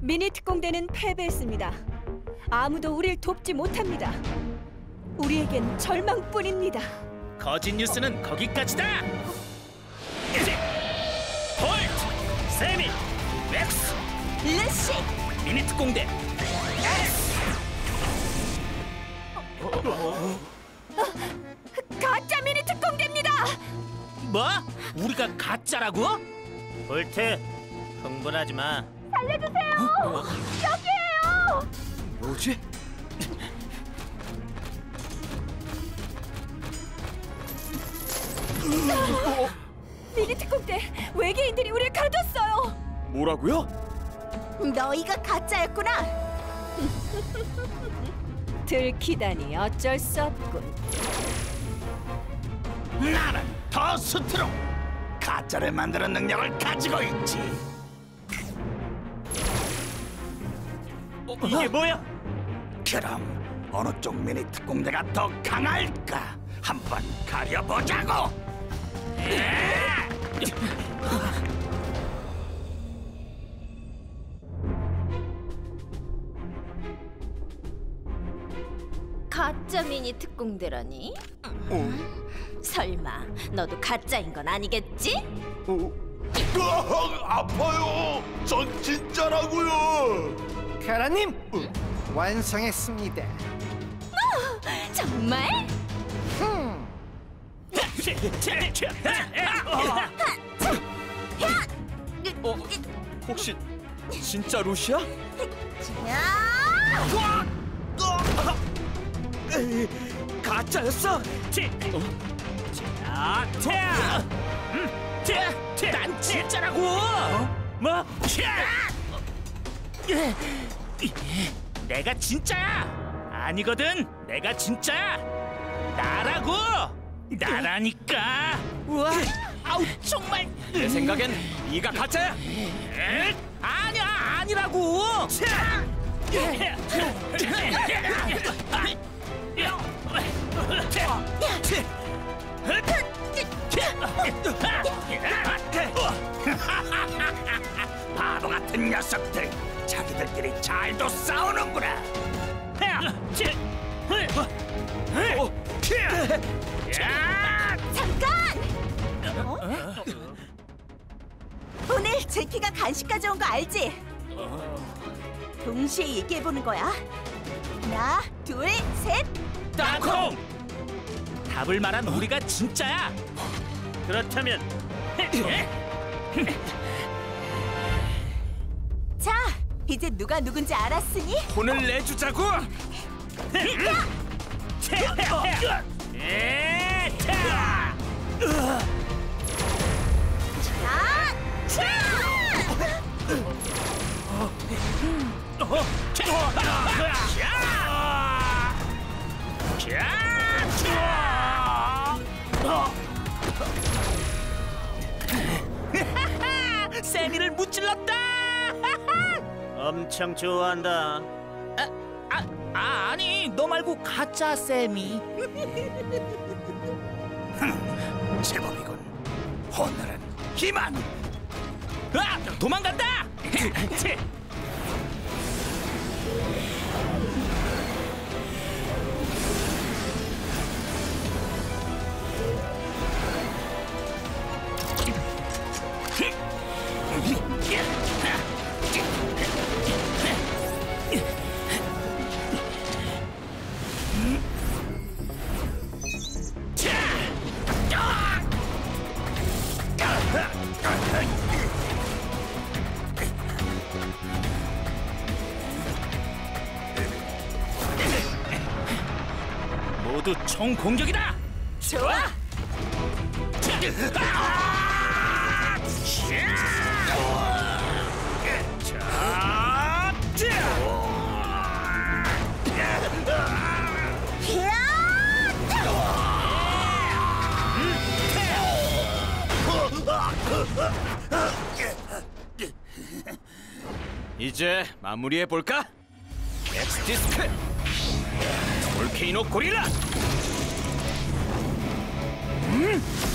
미니 특공대는 패배했습니다. 아무도 우릴 돕지 못합니다. 우리에겐 절망뿐입니다. 거짓 뉴스는 거기까지다. 홀트, 세미, 렉스, 루시! 미니 특공대. S. 가짜 미니 특공대입니다! 뭐? 우리가 가짜라고? 홀트, 흥분하지 마. 살려주세요! 여기에요! 뭐지? 미니 특공대, 외계인들이 우릴 가뒀어요! 뭐라고요? 너희가 가짜였구나! 들키다니 어쩔 수 없군. 나는 더 스트롱! 가짜를 만드는 능력을 가지고 있지! 이게 뭐야? 그럼 어느 쪽 미니 특공대가 더 강할까? 한번 가려보자고! 가짜 미니 특공대라니? 설마 너도 가짜인 건 아니겠지? 아파요! 전 진짜라고요! 카라님 완성했습니다. 정말? 혹시 진짜 루시야? 가짜였어? 난 진짜라고! 뭐? 내가 진짜야! 아니거든! 내가 진짜야! 나라고! 나라니까! 우와! 아우 정말! 내 생각엔 네가 가짜야! 아니야! 아니라고! 바보 같은 녀석들! 자기들끼리 잘도 싸우는구나! 잠깐! 오늘 제키가 간식 가져온 거 알지? 동시에 얘기해보는 거야. 하나, 둘, 셋! 땅콩! 답을 말한 우리가 진짜야! 그렇다면 자, 이제 누가 누군지 알았으니? 혼을 내주자고! 세미를 무찔렀다! 엄청 좋아한다. 아니 너 말고 가짜 세미. 제법이군. 오늘은 기만! 도망간다! 모두 총 공격이다! 좋아! 이제 마무리해볼까? 엑스디스크! 볼케이노 고릴라!